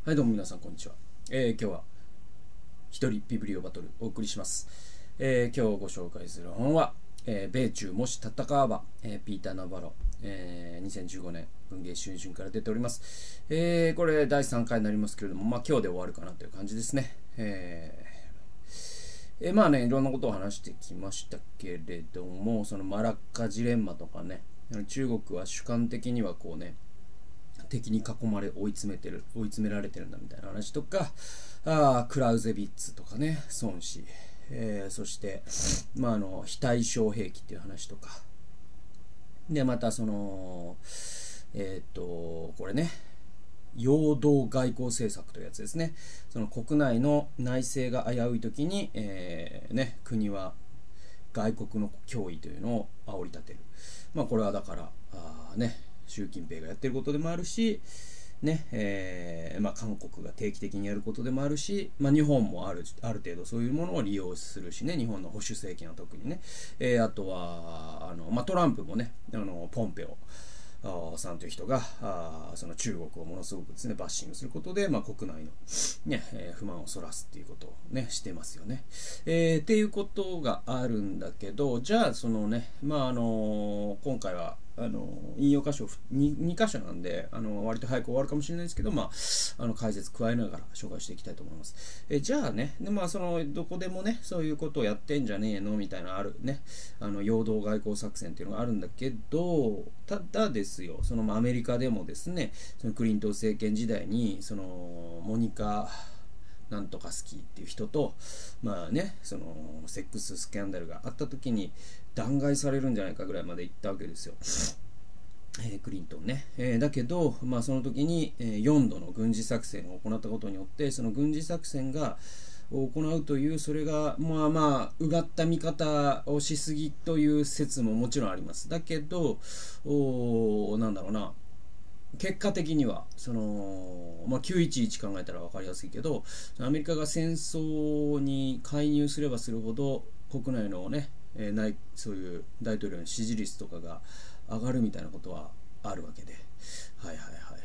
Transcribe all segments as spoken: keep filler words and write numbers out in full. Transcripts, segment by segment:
はい、どうも皆さんこんにちは。えー、今日は一人ビブリオバトルお送りします。えー、今日ご紹介する本は、えー、米中もし戦わば、えー、ピーター・ナバロ、えー、にせんじゅうごねん文藝春秋から出ております。えー、これだいさんかいになりますけれども、まあ今日で終わるかなという感じですね。えーえー、まあね、いろんなことを話してきましたけれども、そのマラッカジレンマとかね、中国は主観的にはこうね、敵に囲まれ追い詰めてる追い詰められてるんだみたいな話とか、あクラウゼビッツとかね、孫子、えー、そしてまああの非対称兵器っていう話とかで、またそのえっ、ー、とこれね、陽動外交政策というやつですね。その国内の内政が危うい時に、えーね、国は外国の脅威というのを煽り立てる。まあこれはだからあね、習近平がやってることでもあるし、ねえーまあ、韓国が定期的にやることでもあるし、まあ、日本もあるある程度そういうものを利用するしね、日本の保守政権は特にね、えー、あとはあの、まあ、トランプもね、あのポンペオさんという人があその中国をものすごくですねバッシングすることで、まあ、国内の、ねえー、不満をそらすっていうことをねしてますよね。えー、っていうことがあるんだけど、じゃあそのね、まああのー、今回はあの引用箇所 2, 2箇所なんで、あの割と早く終わるかもしれないですけど、まあ、あの解説加えながら紹介していきたいと思います。えじゃあね、で、まあ、そのどこでもねそういうことをやってんじゃねえのみたいなあるね、あの陽動外交作戦っていうのがあるんだけど、ただですよ、その、まあ、アメリカでもですね、そのクリントン政権時代にそのモニカなんとかスキーっていう人と、まあね、そのセックススキャンダルがあった時に弾劾されるんじゃないかぐらいまで行ったわけですよ、えー、クリントンね、えー、だけど、まあ、その時に、えー、よんどの軍事作戦を行ったことによって、その軍事作戦が行うという、それがまあまあうがった見方をしすぎという説ももちろんあります。だけどおなんだろうな、結果的にはその、まあ、きゅういちいち考えたら分かりやすいけど、アメリカが戦争に介入すればするほど国内のね、えー、ないそういう大統領の支持率とかが上がるみたいなことはあるわけで、はいはいはいはい。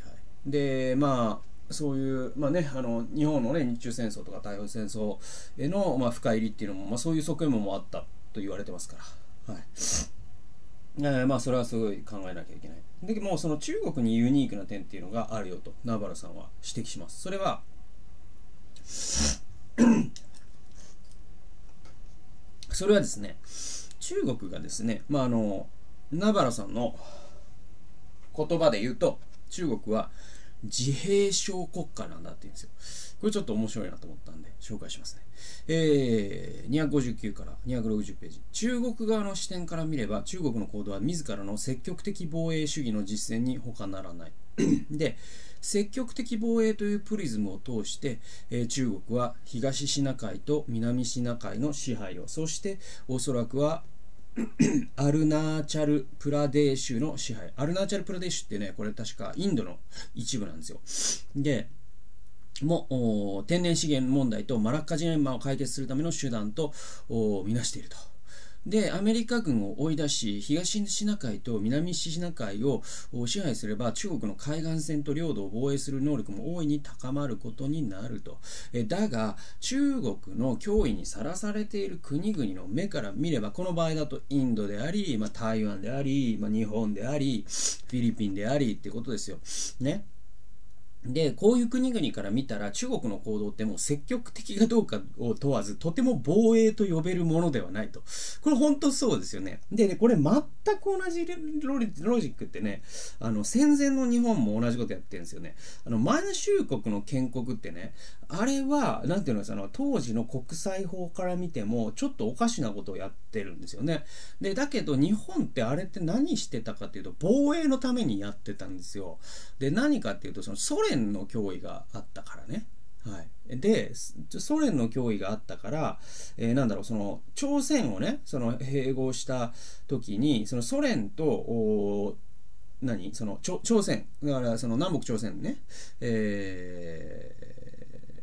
でまあそういう、まあね、あの日本の、ね、日中戦争とか太平洋戦争への、まあ、深入りっていうのも、まあ、そういう側面もあったと言われてますから、はい。えー、まあそれはすごい考えなきゃいけない。でもその中国にユニークな点っていうのがあるよとナバラさんは指摘します。それはそれはですね、中国がですね、まああのナバラさんの言葉で言うと、中国は自閉症国家なんだって言うんですよ。これちょっと面白いなと思ったんで紹介しますね。えー、にひゃくごじゅうきゅうからにひゃくろくじゅうページ。中国側の視点から見れば、中国の行動は自らの積極的防衛主義の実践に他ならない。で、積極的防衛というプリズムを通して、えー、中国は東シナ海と南シナ海の支配を、そしておそらくはアルナーチャルプラデーシュの支配。アルナーチャルプラデーシュってね、これ確かインドの一部なんですよ。で、もう天然資源問題とマラッカジレンマを解決するための手段とみなしていると。で、アメリカ軍を追い出し、東シナ海と南シナ海を支配すれば、中国の海岸線と領土を防衛する能力も大いに高まることになると。だが、中国の脅威にさらされている国々の目から見れば、この場合だとインドであり、まあ、台湾であり、まあ、日本であり、フィリピンでありってことですよ。ね。で、こういう国々から見たら中国の行動ってもう積極的かどうかを問わず、とても防衛と呼べるものではないと。これ本当そうですよね。で、ね、これ全く同じロジックってね、あの、戦前の日本も同じことやってるんですよね。あの、満州国の建国ってね、あれは、なんていうのかな、当時の国際法から見ても、ちょっとおかしなことをやってるんですよね。で、だけど日本ってあれって何してたかっていうと、防衛のためにやってたんですよ。で、何かっていうと、そのソ連ソ連の脅威があったからね。はい、でソ連の脅威があったから、えー、なんだろう、その朝鮮をね、その併合した時に、そのソ連と何その朝鮮だから、その南北朝鮮ね、えー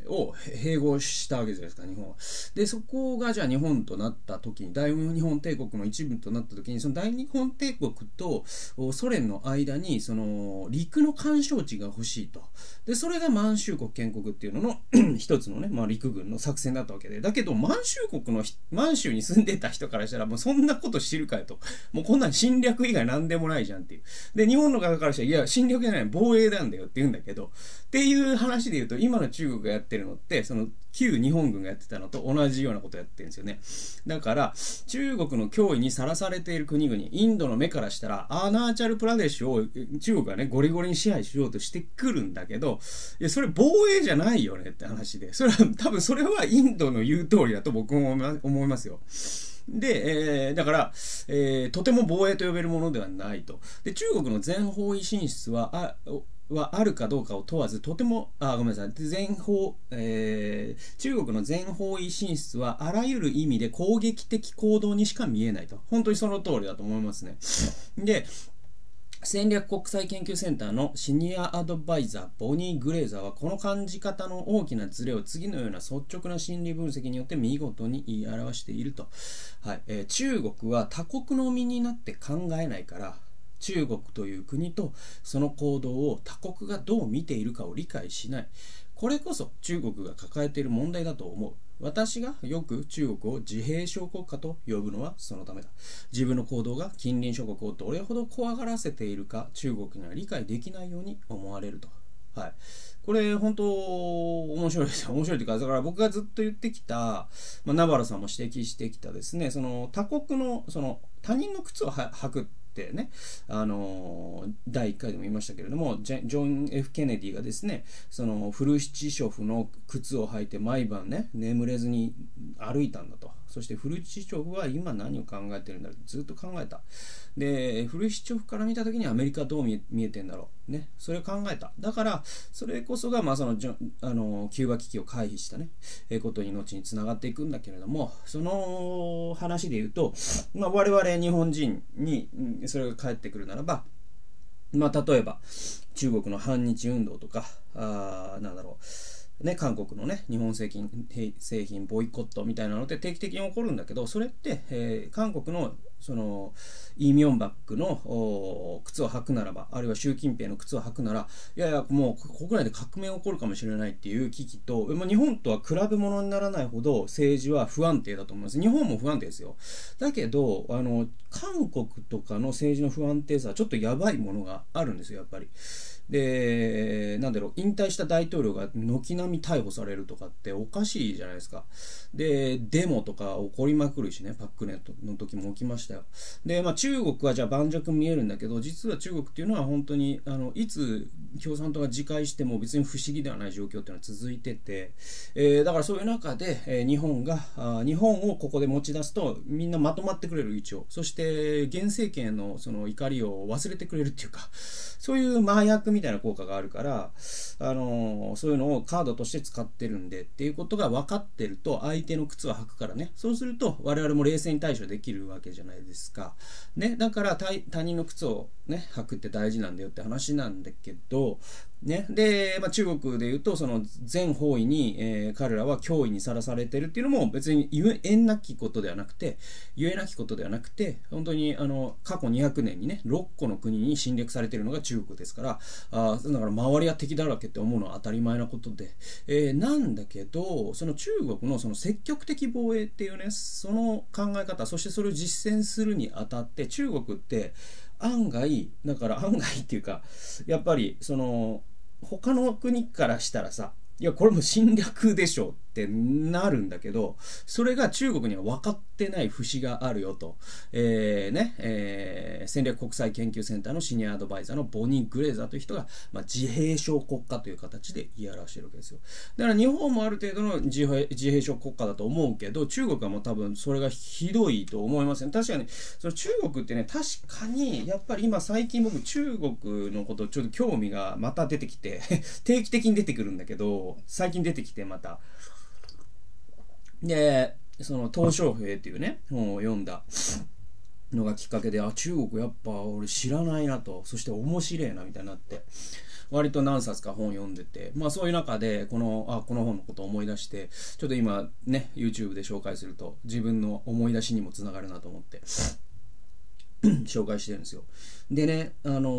を併合したわけじゃないですか、日本は。で、そこがじゃあ日本となった時に、大日本帝国の一部となった時に、その大日本帝国とソ連の間に、その陸の干渉地が欲しいと。で、それが満州国建国っていうのの一つのね、まあ陸軍の作戦だったわけで。だけど、満州国の、満州に住んでた人からしたら、もうそんなこと知るかよと。もうこんなん侵略以外なんでもないじゃんっていう。で、日本の側からしたら、いや、侵略じゃない、防衛なんだよって言うんだけど、っていう話で言うと、今の中国がやってるのって、その旧日本軍がやってたのと同じようなことをやってるんですよね。だから、中国の脅威にさらされている国々、インドの目からしたら、アーナーチャルプラデシュを中国がね、ゴリゴリに支配しようとしてくるんだけど、いや、それ防衛じゃないよねって話で、それは、多分それはインドの言う通りだと僕も思いますよ。で、えー、だから、えー、とても防衛と呼べるものではないと。で、中国の全方位進出は、あ、はあるかどうかを問わず、とても、あ、ごめんなさい、全方、えー、中国の全方位進出はあらゆる意味で攻撃的行動にしか見えないと。本当にその通りだと思いますね。で、戦略国際研究センターのシニアアドバイザー、ボニー・グレーザーは、この感じ方の大きなズレを次のような率直な心理分析によって見事に言い表していると。はい、えー、中国は他国の身になって考えないから、中国という国とその行動を他国がどう見ているかを理解しない。これこそ中国が抱えている問題だと思う。私がよく中国を自閉症国家と呼ぶのはそのためだ。自分の行動が近隣諸国をどれほど怖がらせているか中国には理解できないように思われると。はい、これ本当面白いですよ。面白いというか、だから僕がずっと言ってきた、まあ、ナバラさんも指摘してきたですね、その他国のその他人の靴を履くってね、あのだいいっかいでも言いましたけれども、ジョン・ F ・ケネディがですね、そのフルシチショフの靴を履いて毎晩ね眠れずに歩いたんだと。そしてフルシチョフは今何を考えてるんだろう、ずっと考えた。で、フルシチョフから見た時にアメリカどう見え、見えてんだろうね、それを考えた。だからそれこそがまあそのあのキューバ危機を回避したねえことに後につながっていくんだけれども、その話で言うと、まあ、我々日本人にそれが返ってくるならば、まあ、例えば中国の反日運動とか、あなんだろうね、韓国のね日本製品製品ボイコットみたいなのって定期的に起こるんだけど、それって、えー、韓国のそのイ・ミョンバックの靴を履くならば、あるいは習近平の靴を履くなら、いやいやもう国内で革命起こるかもしれないっていう危機と、まあ、日本とは比べ物にならないほど政治は不安定だと思います。日本も不安定ですよ。だけどあの韓国とかの政治の不安定さはちょっとやばいものがあるんですよ、やっぱり。で、なんだろう、引退した大統領が軒並み逮捕されるとかっておかしいじゃないですか。で、デモとか起こりまくるしね、パククネの時も起きましたよ。で、まあ中国はじゃあ盤石見えるんだけど、実は中国っていうのは本当に、あの、いつ共産党が自戒しても別に不思議ではない状況っていうのは続いてて、えー、だからそういう中で、えー、日本があ、日本をここで持ち出すとみんなまとまってくれる一応。そして、現政権のその怒りを忘れてくれるっていうか、そういう麻薬みたいな効果があるから、あのー、そういうのをカードとして使ってるんでっていうことが分かってると、相手の靴を履くからね、そうすると我々も冷静に対処できるわけじゃないですか、ね、だから他人の靴を、ね、履くって大事なんだよって話なんだけど、ね、で、まあ、中国でいうとその全方位に、えー、彼らは脅威にさらされてるっていうのも別に言えなきことではなくて言えなきことではなくて本当にあの過去にひゃくねんにねろっこの国に侵略されているのが中国ですから、あだから周りは敵だらけって思うのは当たり前なことで、えー、なんだけどその中国のその積極的防衛っていうねその考え方、そしてそれを実践するにあたって中国って案外だから案外っていうかやっぱりその他の国からしたらさ、いやこれも侵略でしょってなるんだけど、それが中国には分かってない節があるよと、えーねえー、戦略国際研究センターのシニアアドバイザーのボニー・グレーザーという人が、まあ、自閉症国家という形で言い表しているわけですよ。だから日本もある程度の自閉、自閉症国家だと思うけど、中国はもう多分それがひどいと思いますね。確かにその中国ってね、確かにやっぱり今最近僕中国のことちょっと興味がまた出てきて定期的に出てくるんだけど、最近出てきてまたで、その鄧小平っていうね本を読んだのがきっかけで、あ中国やっぱ俺知らないなと、そして面白いなみたいになって、 割と何冊か本読んでて、まあそういう中で、この、あ、この本のことを思い出して、ちょっと今ね、YouTube で紹介すると、自分の思い出しにもつながるなと思って、紹介してるんですよ。でね、あの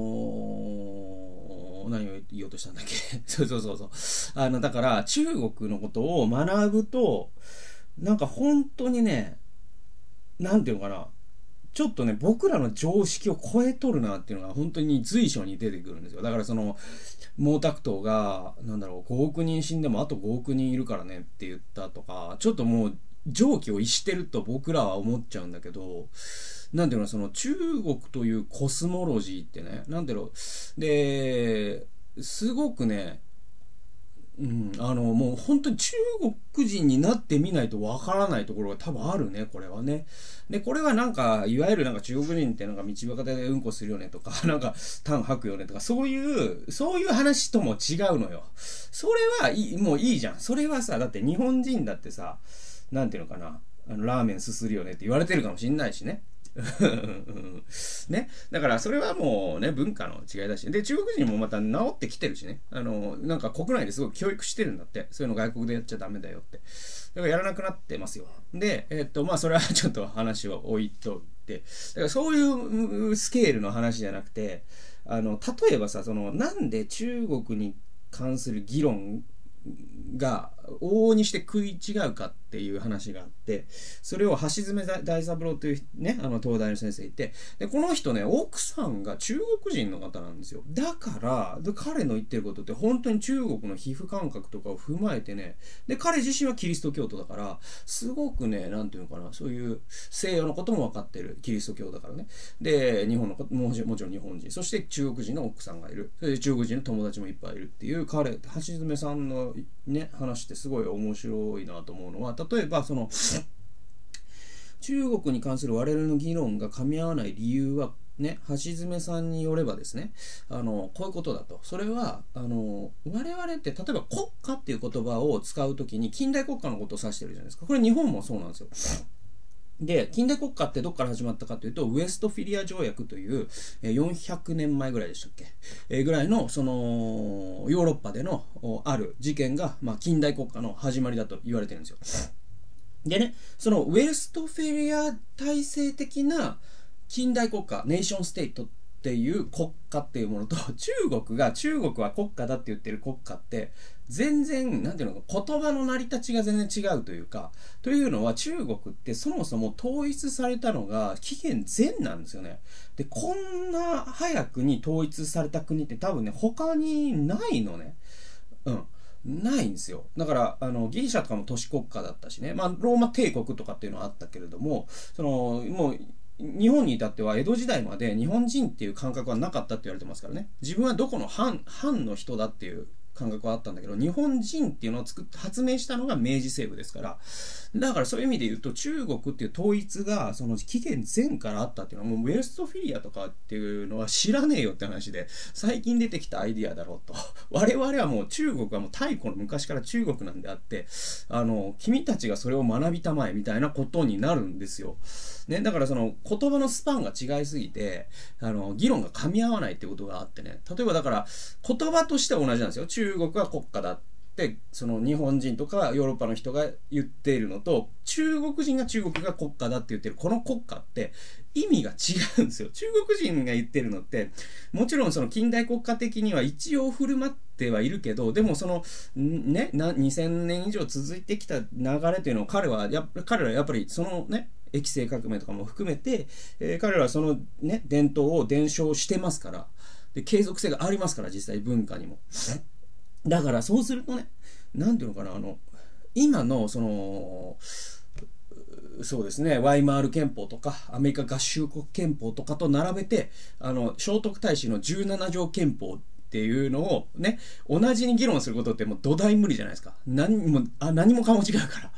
ー、何を言おうとしたんだっけそうそうそうそう。あの、だから、中国のことを学ぶと、なんか本当にね、なんていうのかな、ちょっとね、僕らの常識を超えとるなっていうのが本当に随所に出てくるんですよ。だからその、毛沢東が、なんだろう、ごおくにん死んでもあとごおくにんいるからねって言ったとか、ちょっともう、常軌を逸してると僕らは思っちゃうんだけど、なんていうの、その中国というコスモロジーってね、なんていうの、で、すごくね、うん、あの、もう本当に中国人になってみないとわからないところが多分あるね、これはね。で、これはなんか、いわゆるなんか中国人ってなんか道端でうんこするよねとか、なんか、痰吐くよねとか、そういう、そういう話とも違うのよ。それはいい、もういいじゃん。それはさ、だって日本人だってさ、なんていうのかな、あの、ラーメンすするよねって言われてるかもしんないしね。ね。だからそれはもうね、文化の違いだし。で、中国人もまた治ってきてるしね。あの、なんか国内ですごい教育してるんだって。そういうの外国でやっちゃダメだよって。だからやらなくなってますよ。で、えっと、まあそれはちょっと話を置いといて。だからそういうスケールの話じゃなくて、あの、例えばさ、その、なんで中国に関する議論が往々にして食い違うかっていう話があって、それを橋爪大三郎というね、あの東大の先生いて、でこの人ね、奥さんが中国人の方なんですよ。だからで彼の言ってることって本当に中国の皮膚感覚とかを踏まえてね、で彼自身はキリスト教徒だから、すごくね、なんていうのかな、そういう西洋のことも分かってるキリスト教だからね。で日本のことも、もちろん日本人、そして中国人の奥さんがいる、それで中国人の友達もいっぱいいるっていう彼、橋爪さんのね、話ってすごい面白いなと思うのは、例えばその中国に関する我々の議論が噛み合わない理由はね、橋爪さんによればですね、あのこういうことだと。それはあの我々って例えば国家っていう言葉を使うときに近代国家のことを指してるじゃないですか。これ日本もそうなんですよ。で、近代国家ってどこから始まったかというと、ウエストフィリア条約という、よんひゃくねんまえぐらいでしたっけ、えー、ぐらいの、その、ヨーロッパでのある事件が、まあ、近代国家の始まりだと言われてるんですよ。でね、そのウエストフィリア体制的な近代国家、ネーションステートっていう国家っていうものと、中国が、中国は国家だって言ってる国家って、全然、なんていうのか、言葉の成り立ちが全然違うというか、というのは中国ってそもそも統一されたのが紀元前なんですよね。で、こんな早くに統一された国って多分ね、他にないのね。うん。ないんですよ。だから、あの、ギリシャとかも都市国家だったしね。まあ、ローマ帝国とかっていうのはあったけれども、その、もう、日本に至っては江戸時代まで日本人っていう感覚はなかったって言われてますからね。自分はどこの藩、藩の人だっていう感覚はあったんだけど、日本人っていうのを作って発明したのが明治政府ですから、だからそういう意味で言うと中国っていう統一がその紀元前からあったっていうのは、もうウエストフィリアとかっていうのは知らねえよって話で、最近出てきたアイディアだろうと。我々はもう中国はもう太古の昔から中国なんであって、あの君たちがそれを学びたまえみたいなことになるんですよ。ね、だからその言葉のスパンが違いすぎて、あの議論が噛み合わないってことがあってね。例えばだから言葉としては同じなんですよ。中国は国家だってその日本人とかヨーロッパの人が言っているのと、中国人が中国が国家だって言ってるこの国家って意味が違うんですよ。中国人が言ってるのってもちろんその近代国家的には一応振る舞ってはいるけど、でもそのね、にせんねん以上続いてきた流れというのを彼はや彼らはやっぱりそのね、液性革命とかも含めて、えー、彼らはそのね伝統を伝承してますから、で継続性がありますから、実際文化にも。だからそうするとね、なんていうのかな、あの今のそのそうですね、ワイマール憲法とかアメリカ合衆国憲法とかと並べて、あの聖徳太子のじゅうなな条憲法っていうのをね、同じに議論することってもう土台無理じゃないですか。何も、あ、何もかも違うから。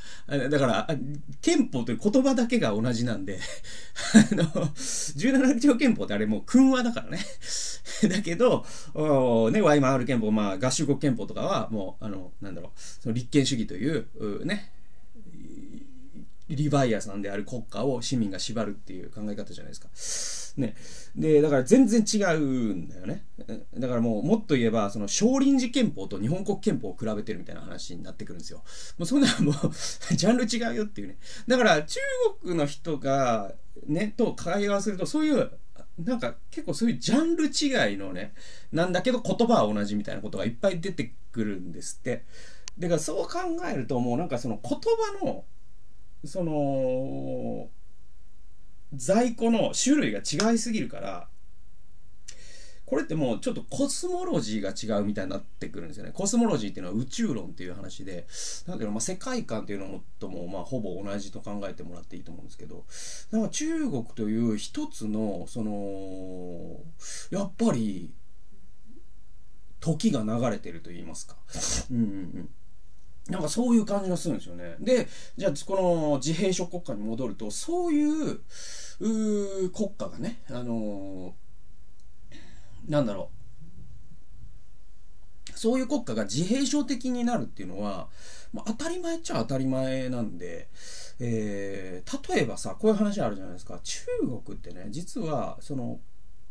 だから、憲法という言葉だけが同じなんで、あの、じゅうなな条憲法ってあれもう訓話だからね。だけど、ね、ワイマール憲法、まあ合衆国憲法とかはもう、あの、なんだろう、その立憲主義という、ね、 リヴァイアさんである国家を市民が縛るっていう考え方じゃないですか。ね。で、だから全然違うんだよね。だからもう、もっと言えば、その少林寺憲法と日本国憲法を比べてるみたいな話になってくるんですよ。もうそんなもう、ジャンル違うよっていうね。だから中国の人が、ね、と会話すると、そういう、なんか結構そういうジャンル違いのね、なんだけど言葉は同じみたいなことがいっぱい出てくるんですって。だからそう考えるともうなんかその言葉のその在庫の種類が違いすぎるから、これってもうちょっとコスモロジーが違うみたいになってくるんですよね。コスモロジーっていうのは宇宙論っていう話で、なんていうの、まあ、世界観っていうのともまあほぼ同じと考えてもらっていいと思うんですけど、なんか中国という一つのそのやっぱり時が流れてると言いますか。うんうんうん。なんかそういう感じがするんですよね。で、じゃあこの自閉症国家に戻ると、そういうう国家がね、あのー、なんだろう、そういう国家が自閉症的になるっていうのは、まあ、当たり前っちゃ当たり前なんで、えー、例えばさ、こういう話あるじゃないですか。中国ってね、実はその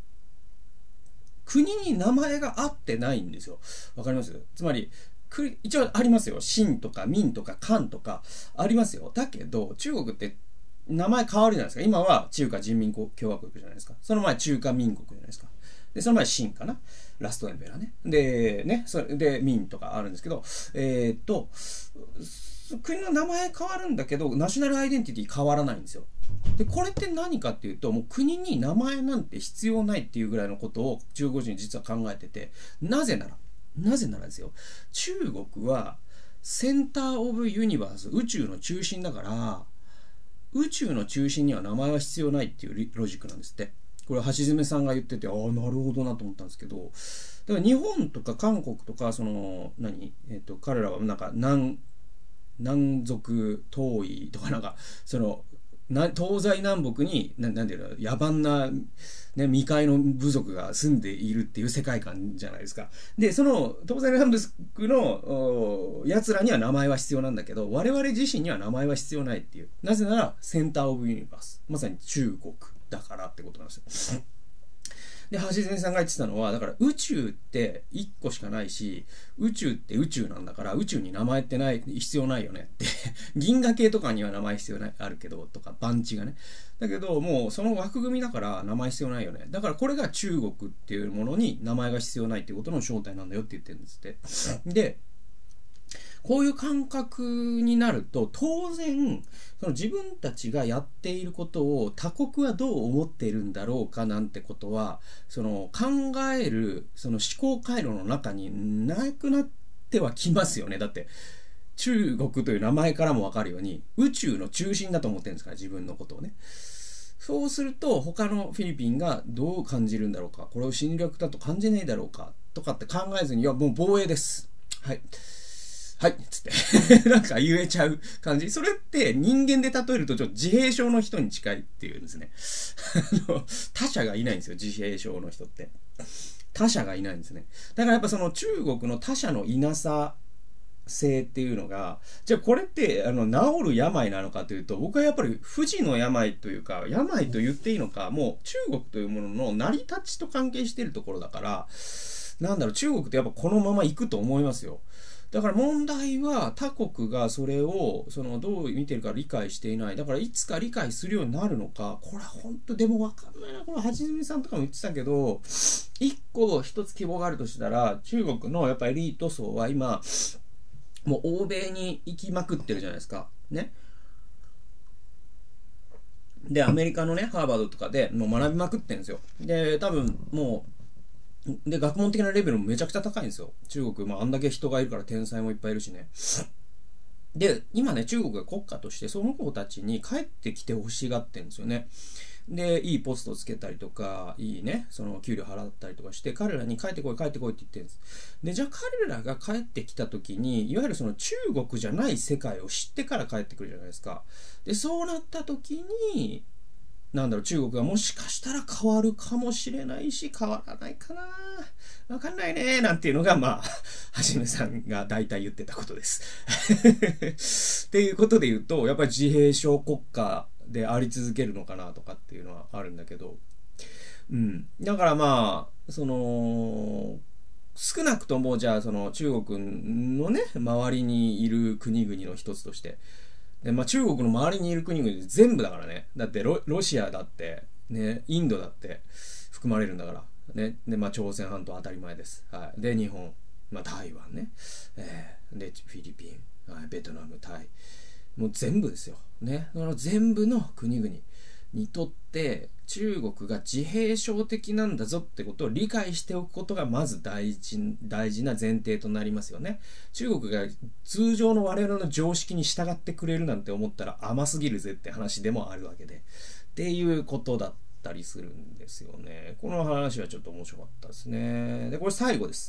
国に名前が合ってないんですよ。わかります？つまり一応ありますよ。清とか明とか漢とかありますよ。だけど中国って名前変わるじゃないですか。今は中華人民共和国じゃないですか。その前中華民国じゃないですか。でその前清かな、ラストエンペラーね。でね、それで明とかあるんですけど、えー、っと国の名前変わるんだけどナショナルアイデンティティ変わらないんですよ。でこれって何かっていうと、もう国に名前なんて必要ないっていうぐらいのことを中国人実は考えてて、なぜならなぜならですよ、中国はセンターオブユニバース、宇宙の中心だから、宇宙の中心には名前は必要ないっていうロジックなんですって。これ橋爪さんが言ってて、ああなるほどなと思ったんですけど、だから日本とか韓国とかその何、えっと彼らはなんか南南族東夷とかなんかそのな東西南北にななんていうの、野蛮な、ね、未開の部族が住んでいるっていう世界観じゃないですか。でその東西南北のやつらには名前は必要なんだけど、我々自身には名前は必要ないっていう。なぜならセンターオブユニバース、まさに中国だからってことなんですよ。で橋爪さんが言ってたのは、だから宇宙っていっこしかないし、宇宙って宇宙なんだから宇宙に名前ってない必要ないよねって銀河系とかには名前必要ないあるけどとか、番地がね、だけどもうその枠組みだから名前必要ないよね。だからこれが中国っていうものに名前が必要ないっていうことの正体なんだよって言ってるんですって。でこういう感覚になると、当然その自分たちがやっていることを他国はどう思っているんだろうかなんてことは、その考えるその思考回路の中になくなってはきますよね。だって中国という名前からも分かるように宇宙の中心だと思ってるんですから、自分のことをね。そうすると他のフィリピンがどう感じるんだろうか、これを侵略だと感じないだろうかとかって考えずに、いやもう防衛です、はいはいっつってなんか言えちゃう感じ。それって人間で例えるとちょっと自閉症の人に近いっていうんですね他者がいないんですよ、自閉症の人って他者がいないんですね。だからやっぱその中国の他者のいなさ性っていうのが、じゃあこれってあの治る病なのかというと、僕はやっぱり不治の病というか、病と言っていいのか、もう中国というものの成り立ちと関係しているところだから、なんだろう、中国ってやっぱこのまま行くと思いますよ。だから問題は他国がそれをそのどう見てるか理解していない。だからいつか理解するようになるのか、これは本当でも分かんないな。この橋爪さんとかも言ってたけど、一個一つ希望があるとしたら、中国のやっぱエリート層は今もう欧米に行きまくってるじゃないですかね。でアメリカのねハーバードとかでもう学びまくってるんですよ。で多分もうで学問的なレベルもめちゃくちゃ高いんですよ、中国。まああんだけ人がいるから天才もいっぱいいるしね。で今ね中国が国家としてその子たちに帰ってきてほしがってるんですよね。でいいポストつけたりとか、いいねその給料払ったりとかして、彼らに帰ってこい帰ってこいって言ってるんです。でじゃあ彼らが帰ってきた時に、いわゆるその中国じゃない世界を知ってから帰ってくるじゃないですか。でそうなった時になんだろう、中国がもしかしたら変わるかもしれないし、変わらないかな、わかんないね、なんていうのが、まあ、はじめさんが大体言ってたことです。っていうことで言うと、やっぱり自閉症国家であり続けるのかなとかっていうのはあるんだけど、うん。だからまあ、その、少なくとも、じゃあ、その中国のね、周りにいる国々の一つとして、で、まあ、中国の周りにいる国々で全部だからね。だってロ、ロシアだって、ね、インドだって含まれるんだから。ね。で、まあ、朝鮮半島当たり前です。はい。で、日本、まあ、台湾ね。えー、で、フィリピン、はい、ベトナム、タイ。もう全部ですよ。ね。だから全部の国々にとって、中国が自閉症的なんだぞってことを理解しておくことがまず大事、大事な前提となりますよね。中国が通常の我々の常識に従ってくれるなんて思ったら甘すぎるぜって話でもあるわけで。っていうことだったりするんですよね。この話はちょっと面白かったですね。で、これ最後です。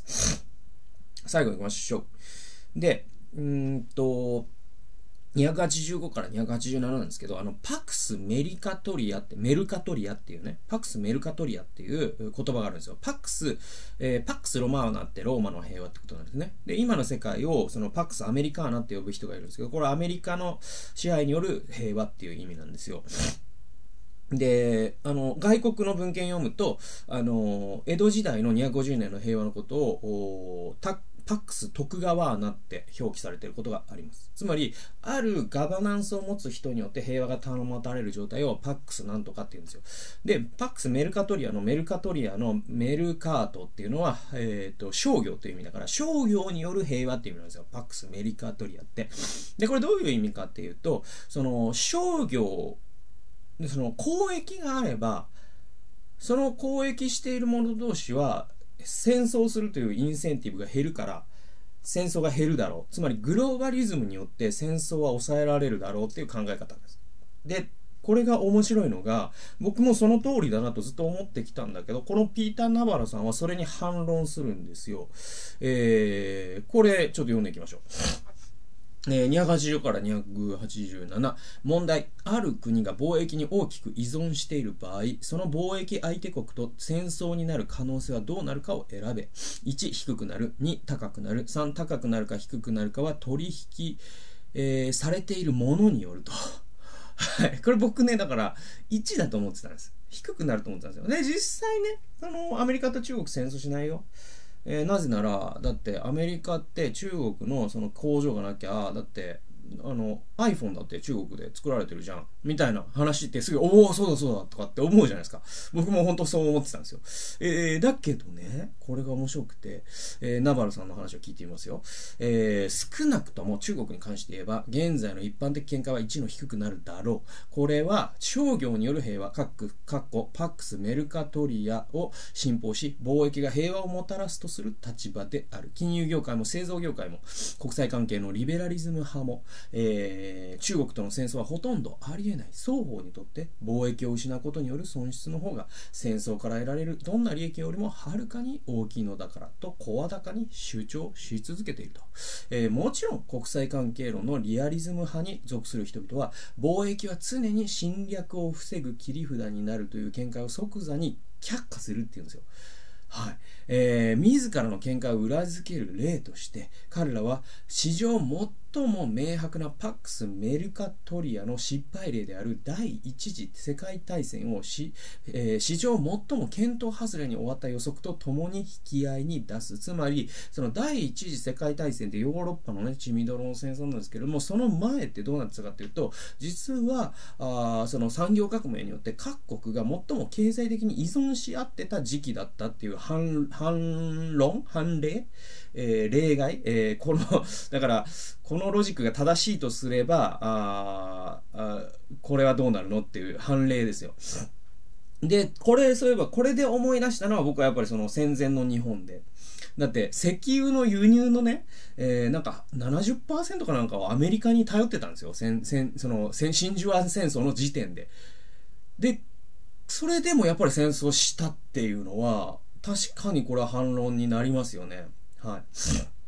最後行きましょう。で、うーんと、にひゃくはちじゅうごからにひゃくはちじゅうなななんですけど、あの、パクスメリカトリアって、メルカトリアっていうね、パクスメルカトリアっていう言葉があるんですよ。パクス、えー、パクスロマーナってローマの平和ってことなんですね。で、今の世界を、そのパクスアメリカーナって呼ぶ人がいるんですけど、これはアメリカの支配による平和っていう意味なんですよ。で、あの、外国の文献読むと、あの、江戸時代のにひゃくごじゅうねんの平和のことを、タパックス徳川穴って表記されていることがあります。つまり、あるガバナンスを持つ人によって平和が保たれる状態をパックスなんとかって言うんですよ。で、パックスメルカトリアのメルカトリアのメルカートっていうのは、えっと、商業という意味だから、商業による平和っていう意味なんですよ。パックスメルカトリアって。で、これどういう意味かっていうと、その、商業、でその交易があれば、その交易している者同士は戦争するというインセンティブが減るから戦争が減るだろう。つまりグローバリズムによって戦争は抑えられるだろうっていう考え方です。で、これが面白いのが、僕もその通りだなとずっと思ってきたんだけど、このピーター・ナバラさんはそれに反論するんですよ。えー、これちょっと読んでいきましょう。えー、にひゃくはちじゅうからにひゃくはちじゅうなな問題。ある国が貿易に大きく依存している場合、その貿易相手国と戦争になる可能性はどうなるかを選べ。いち低くなる、に高くなる、さん高くなるか低くなるかは取引、えー、されているものによると。はい、これ僕ね、だからいちだと思ってたんです。低くなると思ってたんですよ。で、実際ね、あのアメリカと中国戦争しないよ。えー、なぜなら、だってアメリカって中国のその工場がなきゃ、だってあの iPhone だって中国で作られてるじゃんみたいな話ってすぐおおそうだそうだとかって思うじゃないですか。僕も本当そう思ってたんですよ。えー、だけどね、これが面白くて、えー、ナバルさんの話を聞いてみますよ。えー、少なくとも中国に関して言えば現在の一般的見解はいちの低くなるだろう。これは商業による平和かっこパックスメルカトリアを信奉し、貿易が平和をもたらすとする立場である。金融業界も製造業界も国際関係のリベラリズム派も、えー、中国との戦争はほとんどありえない。双方にとって貿易を失うことによる損失の方が戦争から得られるどんな利益よりもはるかに大きいのだからと声高に主張し続けていると、えー、もちろん国際関係論のリアリズム派に属する人々は貿易は常に侵略を防ぐ切り札になるという見解を即座に却下するっていうんですよ。はい、えー、自らの見解を裏付ける例として彼らは史上最も明白なパックスメルカトリアの失敗例である第一次世界大戦をし、えー、史上最も見当外れに終わった予測とともに引き合いに出す。つまりその第一次世界大戦ってヨーロッパのね血みどろの戦争なんですけれども、その前ってどうなってたかというと、実はあその産業革命によって各国が最も経済的に依存し合ってた時期だったっていう反、反論反例、えー、例外、えー、このだからこのロジックが正しいとすればああこれはどうなるのっていう反例ですよ。でこれそういえばこれで思い出したのは僕はやっぱりその戦前の日本で、だって石油の輸入のね、えー、なんか ななじゅっパーセント かなんかをアメリカに頼ってたんですよ。戦戦その真珠湾戦争の時点で。でそれでもやっぱり戦争したっていうのは確かにこれは反論になりますよね。はい。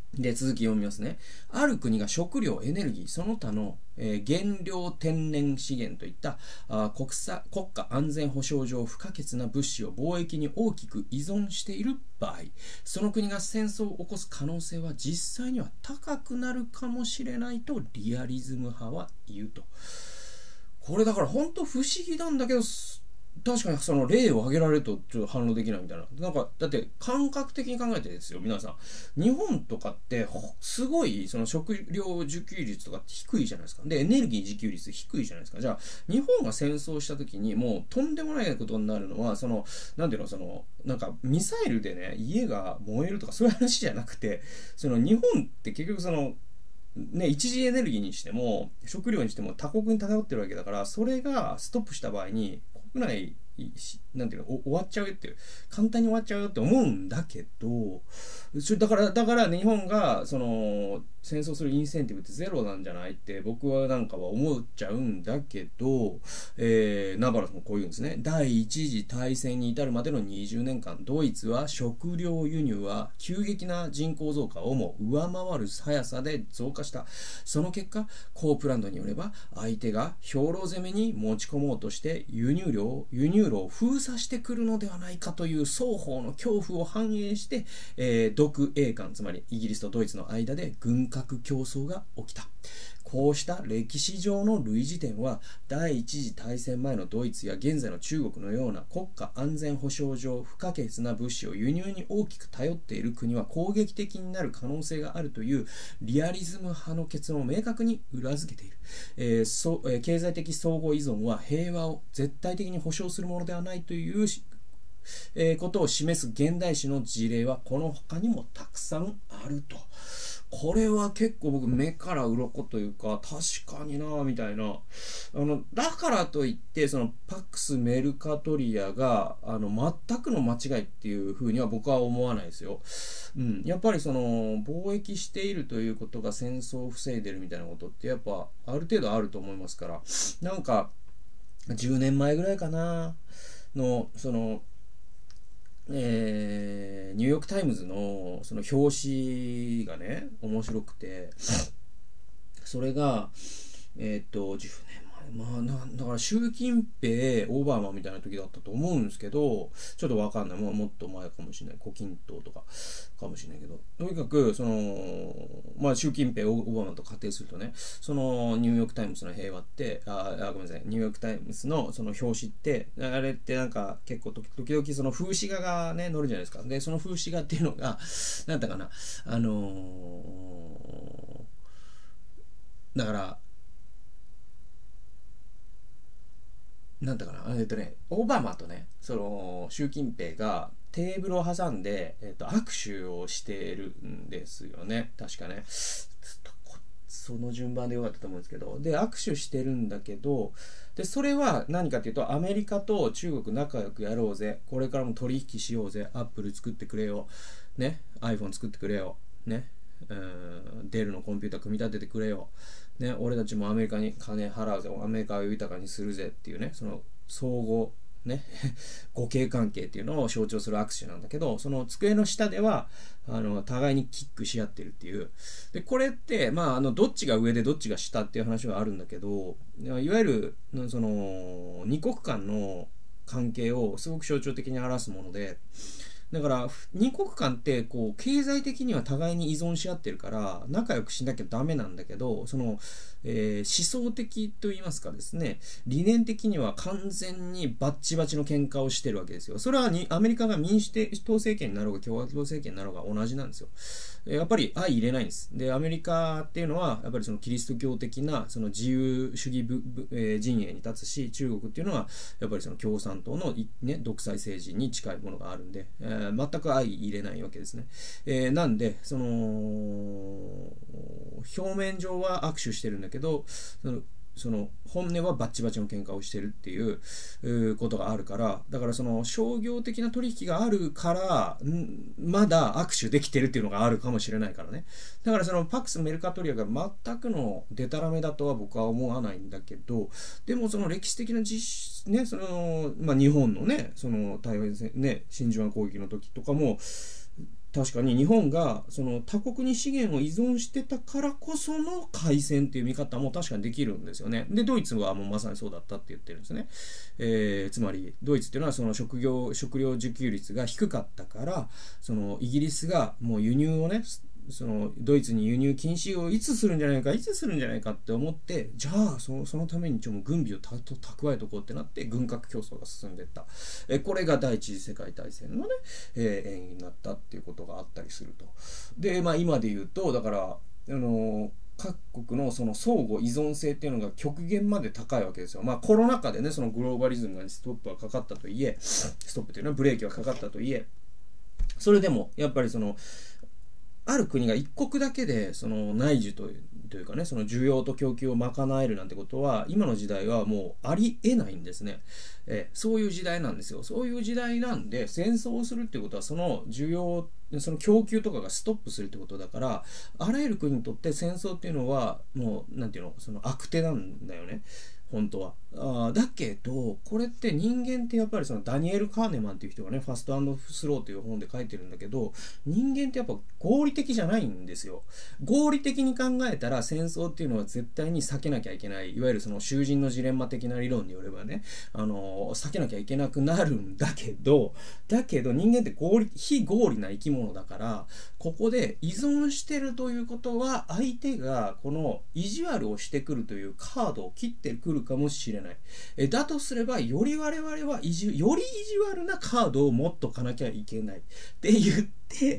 で、続き読みますね。ある国が食料、エネルギー、その他の、えー、原料天然資源といったあ国際国家安全保障上不可欠な物資を貿易に大きく依存している場合、その国が戦争を起こす可能性は実際には高くなるかもしれないとリアリズム派は言うと。これだから本当不思議なんだけど、確かにその例を挙げられるとちょっと反応できないみたいな。なんかだって感覚的に考えてですよ、皆さん。日本とかってすごいその食料自給率とか低いじゃないですか。でエネルギー自給率低いじゃないですか。じゃあ日本が戦争した時にもうとんでもないことになるのは、そのなんていうの、そのなんかミサイルでね家が燃えるとかそういう話じゃなくて、その日本って結局そのね、一次エネルギーにしても食料にしても他国に頼ってるわけだから、それがストップした場合に国内なんていうの終わっちゃうよっていう、簡単に終わっちゃうよって思うんだけど、だからだから日本がその戦争するインセンティブってゼロなんじゃないって僕はなんかは思っちゃうんだけど、えー、ナバラさんもこう言うんですね。第一次大戦に至るまでのにじゅうねんかん、ドイツは食料輸入は急激な人口増加をも上回る速さで増加した。その結果、コープランドによれば相手が兵糧攻めに持ち込もうとして輸入量輸入路を封鎖してくるのではないかという双方の恐怖を反映して、えー、独英間、つまりイギリスとドイツの間で軍拡競争が起きた。こうした歴史上の類似点は第一次大戦前のドイツや現在の中国のような国家安全保障上不可欠な物資を輸入に大きく頼っている国は攻撃的になる可能性があるというリアリズム派の結論を明確に裏付けている。えーそえー、経済的相互依存は平和を絶対的に保障するものではないというえー、ことを示す現代史の事例はこの他にもたくさんあると。これは結構僕目から鱗というか、確かになみたいな。あのだからといってそのパックスメルカトリアがあの全くの間違いっていうふうには僕は思わないですよ。うん、やっぱりその貿易しているということが戦争を防いでるみたいなことってやっぱある程度あると思いますから、なんかじゅうねんまえぐらいかなのそのえー、ニューヨークタイムズのその表紙がね面白くて、それがえっとじゅうねんまえ、まあなだから習近平オバマみたいな時だったと思うんですけど、ちょっとわかんない、もうもっと前かもしれない、胡錦涛とかかもしれないけど、とにかくそのまあ習近平オバマと仮定するとね、そのニューヨークタイムズの平和ってああごめんなさいニューヨークタイムズのその表紙ってあれってなんか結構時々その風刺画がね載るじゃないですか。でその風刺画っていうのがなんだかな、あのー、だからなんだかな、えっとね、オバマとね、その習近平がテーブルを挟んで、えっと、握手をしているんですよね、確かね。その順番でよかったと思うんですけど、で握手してるんだけど、でそれは何かっていうと、アメリカと中国仲良くやろうぜ、これからも取引しようぜ、アップル作ってくれよ、ね、iPhone 作ってくれよ、ね、うん、デルのコンピューター組み立ててくれよ、ね、俺たちもアメリカに金払うぜ、アメリカを豊かにするぜっていうね、その相互ね互恵関係っていうのを象徴する握手なんだけど、その机の下ではあの互いにキックし合ってるっていう。でこれってまああのどっちが上でどっちが下っていう話はあるんだけど、いわゆるその二国間の関係をすごく象徴的に表すもので、だから二国間ってこう経済的には互いに依存し合ってるから仲良くしなきゃダメなんだけど、その、えー、思想的といいますかですね、理念的には完全にバッチバチの喧嘩をしてるわけですよ。それはにアメリカが民主党政権になろうが共和党政権になろうが同じなんですよ。やっぱり相入れないんです。でアメリカっていうのはやっぱりそのキリスト教的なその自由主義ぶぶ、えー、陣営に立つし、中国っていうのはやっぱりその共産党の、ね、独裁政治に近いものがあるんで、えー全く相入れないわけですね。えー、なんでその表面上は握手してるんだけど、そのその本音はバッチバチの喧嘩をしてるっていうことがあるから、だからその商業的な取引があるからまだ握手できてるっていうのがあるかもしれないからね。だからそのパックスメルカトリアが全くのデタラメだとは僕は思わないんだけど、でもその歴史的な実ね、そのまあ日本のね、その台湾戦ね、真珠湾攻撃の時とかも確かに日本がその他国に資源を依存してたからこその開戦っていう見方も確かにできるんですよね。でドイツはもうまさにそうだったって言ってるんですね。えー、つまりドイツっていうのはその食料食料自給率が低かったから、そのイギリスがもう輸入をね、そのドイツに輸入禁止をいつするんじゃないかいつするんじゃないかって思って、じゃあそのそのためにちょっと軍備をたと蓄えとこうってなって軍拡競争が進んでいった。えこれが第一次世界大戦のね、えー、縁になったっていうことがあったりすると。でまあ今で言うとだからあの各国のその相互依存性っていうのが極限まで高いわけですよ。まあコロナ禍でねそのグローバリズムにストップはかかったといえ、ストップっていうのはブレーキはかかったといえ、それでもやっぱりそのある国が一国だけでその内需という、というかね、その需要と供給を賄えるなんてことは今の時代はもうありえないんですね。えそういう時代なんですよ。そういう時代なんで戦争をするっていうことはその需要、その供給とかがストップするってことだから、あらゆる国にとって戦争っていうのはもうなんていうの、その悪手なんだよね。本当は。あだけどこれって人間ってやっぱりそのダニエル・カーネマンっていう人がねファスト&スローという本で書いてるんだけど、人間ってやっぱ合理的じゃないんですよ。合理的に考えたら戦争っていうのは絶対に避けなきゃいけない、いわゆるその囚人のジレンマ的な理論によればね、あの避けなきゃいけなくなるんだけどだけど人間って合理非合理な生き物だから、ここで依存してるということは相手がこの意地悪をしてくるというカードを切ってくるかもしれない。えだとすればより我々は意地より意地悪なカードを持っとかなきゃいけないって言って、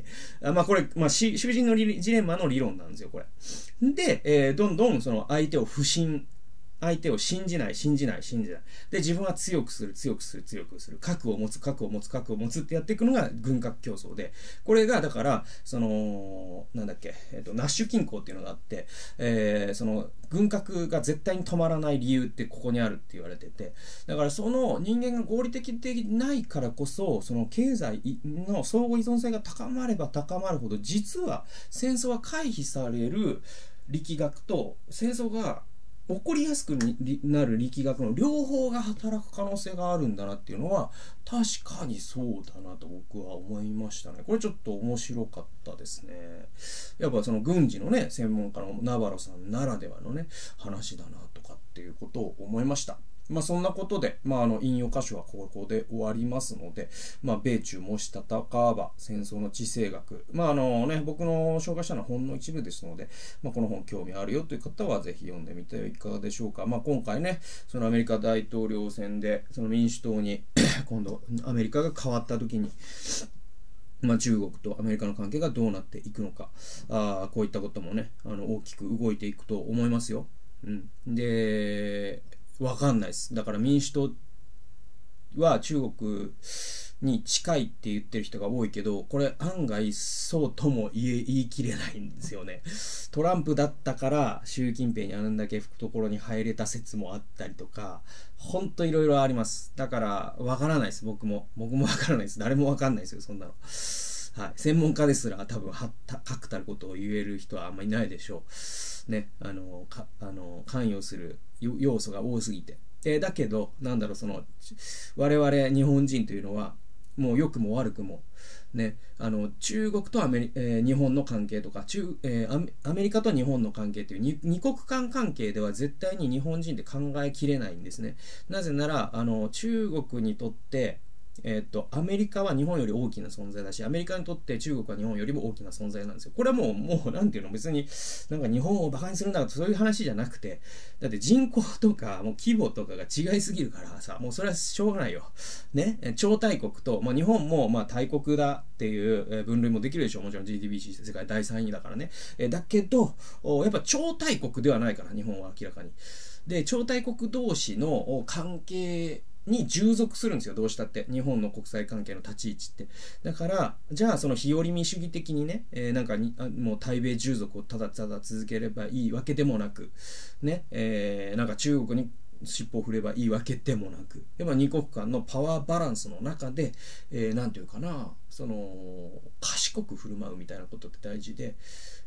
あまあこれ、まあ、囚人のジレンマの理論なんですよこれで、えー、どんどんその相手を不信相手を信じない信じない信じないで自分は強くする強くする強くする核を持つ核を持つ核を持つってやっていくのが軍拡競争で、これがだからそのなんだっけ、えー、とナッシュ均衡っていうのがあって、えー、その軍拡が絶対に止まらない理由ってここにあるって言われてて、だからその人間が合理的でないからこそその経済の相互依存性が高まれば高まるほど実は戦争は回避される力学と戦争が起こりやすくなる力学の両方が働く可能性があるんだなっていうのは確かにそうだなと僕は思いましたね。これちょっと面白かったですね。やっぱその軍事のね専門家のナバロさんならではのね話だなとかっていうことを思いました。まあそんなことで、まあ、あの引用箇所はここで終わりますので、まあ、米中もし戦わば戦争の地政学、まああのね、僕の紹介したのは本の一部ですので、まあ、この本興味あるよという方はぜひ読んでみてはいかがでしょうか。まあ、今回ねそのアメリカ大統領選でその民主党に今度アメリカが変わった時にまあ、中国とアメリカの関係がどうなっていくのか、あこういったこともねあの大きく動いていくと思いますよ。うん、でわかんないです。だから民主党は中国に近いって言ってる人が多いけど、これ案外そうとも言え言い切れないんですよね。トランプだったから習近平にあんだけ懐に入れた説もあったりとか、ほんといろいろあります。だからわからないです。僕も僕もわからないです。誰もわかんないですよそんなの。はい、専門家ですら多分はった確たることを言える人はあんまりいないでしょうね。あのかあの関与する要素が多すぎて、えー、だけどなんだろう、その我々日本人というのはもう良くも悪くもね、あの中国とアメリ、えー、日本の関係とか中、えー、アメリカと日本の関係という 2, 二国間関係では絶対に日本人で考えきれないんですね。なぜならあの中国にとってえー、とアメリカは日本より大きな存在だし、アメリカにとって中国は日本よりも大きな存在なんですよ。これはもうもうなんていうの、別になんか日本をバカにするんだとかそういう話じゃなくて、だって人口とかもう規模とかが違いすぎるからさ、もうそれはしょうがないよね。超大国と、まあ、日本もまあ大国だっていう分類もできるでしょう。もちろん ジーディーピー 比世界だいさんいだからね。えだけどやっぱ超大国ではないから日本は明らかに。で超大国同士の関係に従属するんですよ、どうしたって日本の国際関係の立ち位置って。だからじゃあその日和見主義的にね、えー、なんかにあもう対米従属をただただ続ければいいわけでもなくね、えー、なんか中国に尻尾を振ればいいわけでもなく、やっぱ二国間のパワーバランスの中で、えー、なんていうかな、その賢く振る舞うみたいなことって大事で、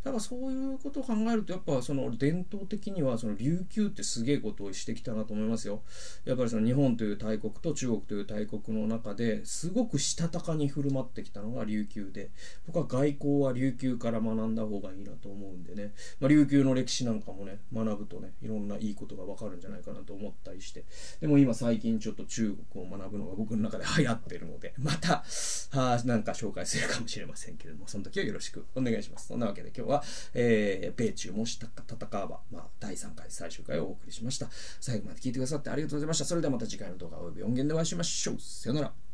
だからそういうことを考えると、やっぱその伝統的にはその琉球ってすげえことをしてきたなと思いますよ。やっぱりその日本という大国と中国という大国の中ですごくしたたかに振る舞ってきたのが琉球で、僕は外交は琉球から学んだ方がいいなと思うんでね、まあ、琉球の歴史なんかもね学ぶとね、いろんないいことが分かるんじゃないかなと思ったりして、でも今最近ちょっと中国を学ぶのが僕の中で流行ってるので、またあなんか紹介するかもしれませんけれども、その時はよろしくお願いします。そんなわけで今日は、えー、米中もし戦わば、まあ、だいさんかい最終回をお送りしました。最後まで聞いてくださってありがとうございました。それではまた次回の動画および音源でお会いしましょう。さよなら。